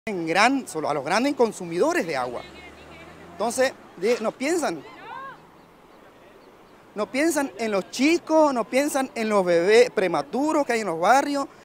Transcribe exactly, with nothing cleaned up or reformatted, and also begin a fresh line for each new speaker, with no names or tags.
en gran, solo a los grandes consumidores de agua. Entonces, de, no piensan. No piensan en los chicos, no piensan en los bebés prematuros que hay en los barrios,